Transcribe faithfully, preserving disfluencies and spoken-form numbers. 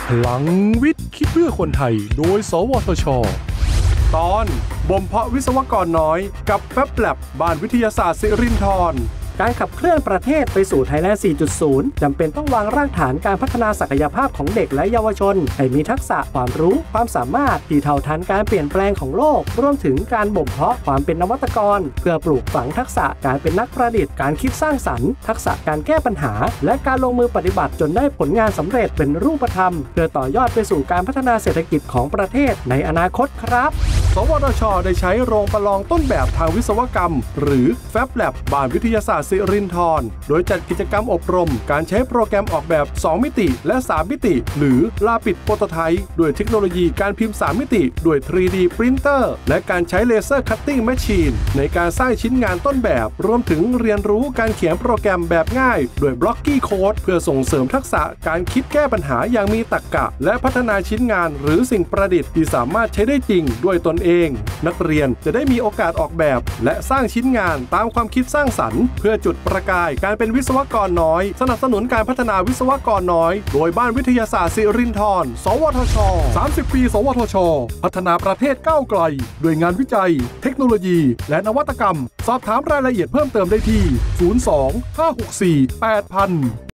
พลังวิทย์คิดเพื่อคนไทยโดยสวทช.ตอนบ่มเพาะวิศวกรน้อยกับแฟบแลบบ้านวิทยาศาสตร์สิรินธรการขับเคลื่อนประเทศไปสู่ Thailand สี่จุดศูนย์ จำเป็นต้องวางรากฐานการพัฒนาศักยภาพของเด็กและเยาวชนให้มีทักษะความรู้ความสามารถที่เท่าทันการเปลี่ยนแปลงของโลกรวมถึงการบ่มเพาะความเป็นนวัตกรเพื่อปลูกฝังทักษะการเป็นนักประดิษฐ์การคิดสร้างสรรค์ทักษะการแก้ปัญหาและการลงมือปฏิบัติจนได้ผลงานสำเร็จเป็นรูปธรรมเพื่อต่อยอดไปสู่การพัฒนาเศรษฐกิจของประเทศในอนาคตครับสวทช.ได้ใช้โรงประลองต้นแบบทางวิศวกรรมหรือแฟบแลบบ้านวิทยาศาสตร์สิรินธรโดยจัดกิจกรรมอบรมการใช้โปรแกรมออกแบบสองมิติและสามมิติหรือ Rapid Prototype ด้วยเทคโนโลยีการพิมพ์สามมิติด้วย ทรี ดี Printer และการใช้ Laser Cutting Machine ในการสร้างชิ้นงานต้นแบบรวมถึงเรียนรู้การเขียนโปรแกรมแบบง่ายด้วย Blocky Code เพื่อส่งเสริมทักษะการคิดแก้ปัญหาอย่างมีตรรกะและพัฒนาชิ้นงานหรือสิ่งประดิษฐ์ที่สามารถใช้ได้จริงด้วยตนเองนักเรียนจะได้มีโอกาสออกแบบและสร้างชิ้นงานตามความคิดสร้างสรรค์เพื่อจุดประกายการเป็นวิศวกรน้อยสนับสนุนการพัฒนาวิศวกรน้อยโดยบ้านวิทยาศาสตร์สิรินธรสวทช.สามสิบปีสวทช.พัฒนาประเทศก้าวไกลด้วยงานวิจัยเทคโนโลยีและนวัตกรรมสอบถามรายละเอียดเพิ่มเติมได้ที่ศูนย์ สอง ห้า หก สี่ แปด ศูนย์ ศูนย์